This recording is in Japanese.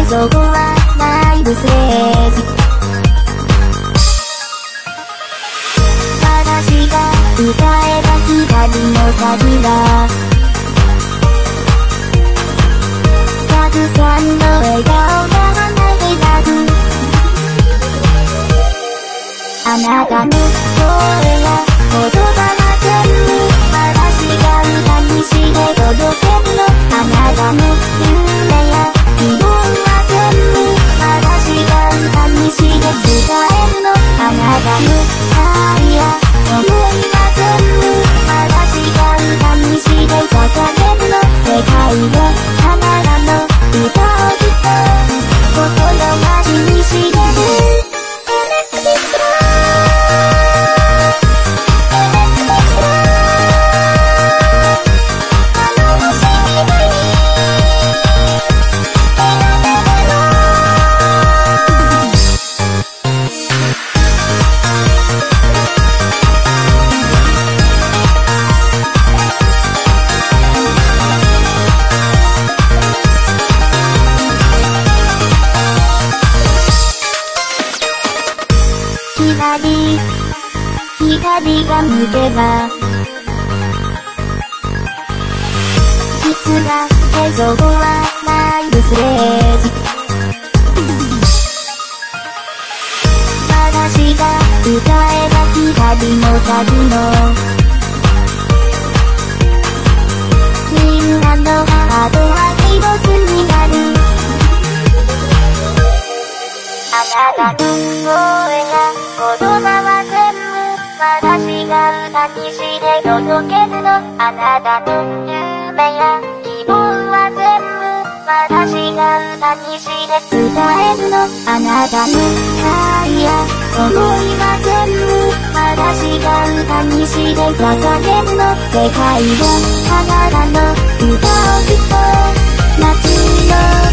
そこはライブステージ。私が歌えば光の先がたくさんの笑顔が花開く。あなたの声や言葉は全部私が歌にして届けるの。あなたの夢や希望は全部私が歌にして伝えるの。あなたの愛や思いは全部私が歌にして捧げるの。世界のあなたの歌をずっと心待ちにしてる。光が見てばいつだってそこはライブステージ。私が歌えば光の先のみんなのハートは一つになる。あなたの声や言葉は全部私が歌にして届けるの。あなたの夢や希望は全部私が歌にして伝えるの。あなたの愛や思いは全部私が歌にして捧げるの。世界はあなたの歌をずっと夏の